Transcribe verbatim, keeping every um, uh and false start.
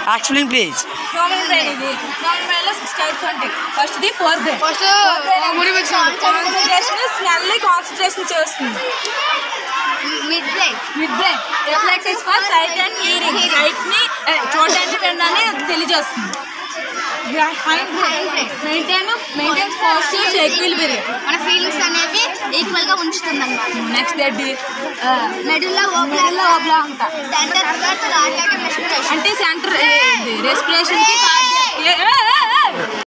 Explain please. Normal brain ఇది. Normal brain లో six types ఉంటాయి. First the fourth brain. First concentration smell concentration చేస్తుంది. Mid brain. Mid brain. Reflexes for sight and hearing. Sight ని చూడడానికి వినడాన్ని తెలియజేస్తుంది. Hind brain. Maintain maintain posture equilibrium. మన feelings అనేవి equal గా ఉంచుతుంది అన్నమాట. నెక్స్ట్ ఏంటి medulla medulla oblongata centre for cardiac respiration అంటే సెంటర్ రెస్పిరేషన్ కి కార్డియాక్